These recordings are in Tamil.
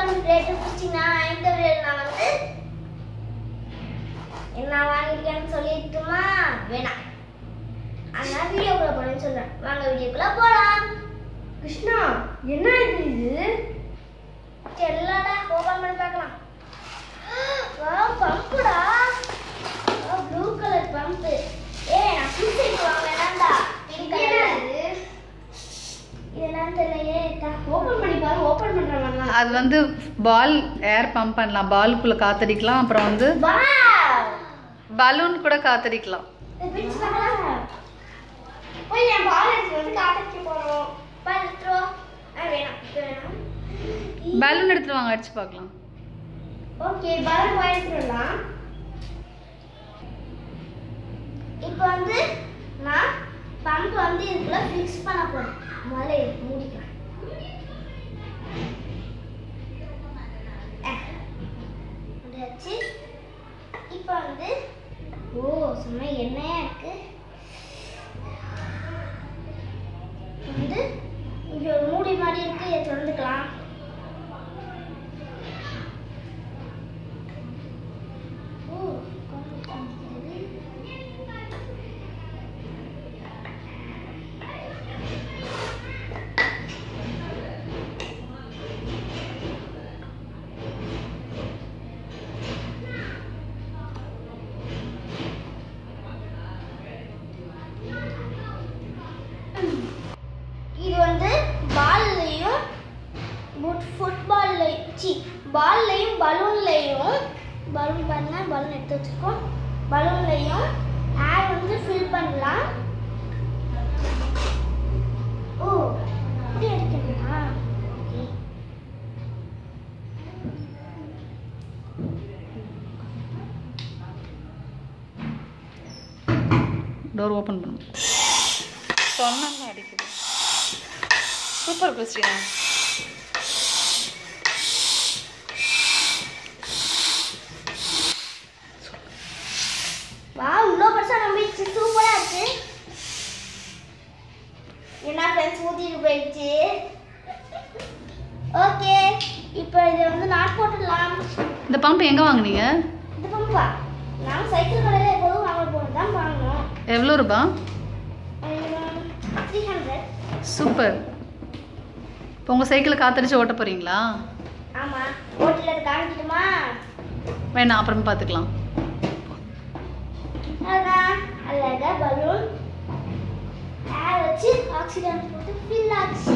பலூன் ரேட் பிடிச்சிங்கன்னா இந்த வீடியோவில் நான் வந்து என்ன வாங்கியிருக்கேன்னு சொல்லிட்டுமா வேணாம். அதனால வீடியோக்குள்ள போறேன்னு சொல்றேன். வாங்க வீடியோக்குள்ள போலாம். கிருஷ்ணா என்ன இது? எல்லாடா ஓபன் பண்ணி பார்க்கலாம். வாவ் பம்புடா. Wow blue colour pump. நான் சூசைட் வாங்கலாம்டா. Pink colour. இதெல்லாம் தெரியலையே. ஓபன் பண்ணி பாரு. ஓபன் பண்றவங்க அது வந்து பால் ஏர் பம்ப் பண்ணலாம். பாலுக்குள்ள காத்தடிக்கலாம். அப்புறம் வந்து வாவ் பலூன் கூட காத்தடிக்கலாம். இது பிடிச்சு பார்க்கலாம். போய் என் பால் எடுத்து வந்து காத்தடிக்க போறோம். பல்ட்ரோ வேணாம் வேணாம். பலூன் எடுத்துட்டு வாங்க, அடிச்சு பார்க்கலாம். ஓகே பால் வாங்கிடலாம். இப்போ வந்து நான் பம்ப் வந்து இதுக்குள்ள ஃபிக்ஸ் பண்ண போறேன். முதல்ல இதை மூடிக்கலாம். முடியாச்சு. இப்போ வந்து சும்மா எண்ணெயா இருக்கு. வந்து இங்க ஒரு மூடி மாதிரி இருக்கு. இதை திறந்துக்கலாம். இது வந்து பால்லையும் ஃபுட்பால்லையும் பால்லையும் பலூன்லையும் பலூன் பாருங்க, பலூன் எடுத்து வச்சிருக்கோம். பலூன்லையும் ஏர் வந்து ஃபில் பண்ணலாம். இப்படி எடுக்கணுமா? டோர் ஓபன் பண்ணு. சொன்னா அடிக்குது. Super Christina. வாவ் இவ்வளோ பெருசா நம்பிச்சு. சூப்பரா இருக்கு. என்ன ஃப்ரெண்ட்ஸ் ஊத்திட்டு போயிடுச்சு. ஓகே இப்போ இதை வந்து நாட் போட்டுடலாம். இந்த பம்ப் எங்க வாங்குனீங்க? இந்த பம்பா நாங்கள் சைக்கிள் கடையில் எப்போதும் வாங்க போகிறது தான் வாங்கினோம். எவ்வளோ ரூபா? 300. சூப்பர். இப்போ உங்கள் சைக்கிளை காத்தடிச்சு ஓட்ட போகிறீங்களா? ஆமாம். ஓட்டில் அது காமிக்கிட்டுமா? வேணாம், அப்புறமா பார்த்துக்கலாம். அதான் அழகா பலூன் ஏர் வச்சு ஆக்சிஜன் போட்டு ஃபில் ஆச்சு.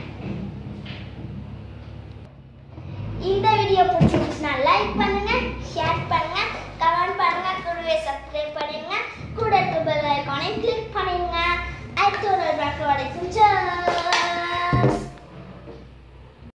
இந்த வீடியோ பிடிச்சிருந்துச்சுன்னா லைக் பண்ணுங்க, ஷேர் பண்ணுங்க, கமெண்ட் பண்ணுங்க, கூடவே சப்ஸ்கிரைப் பண்ணுங்க, கூட இருக்க பெல் ஐகானை கிளிக் பண்ணுங்க. அடுத்த ஒரு வீடியோவில்